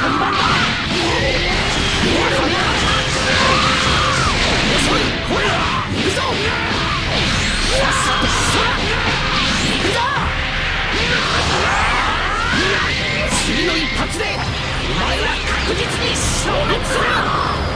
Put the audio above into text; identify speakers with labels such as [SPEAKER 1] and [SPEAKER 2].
[SPEAKER 1] 本番だ。遅い、ほら行くぞ。さっさとそら行くぞ。次の一発でお前は確実に消滅する。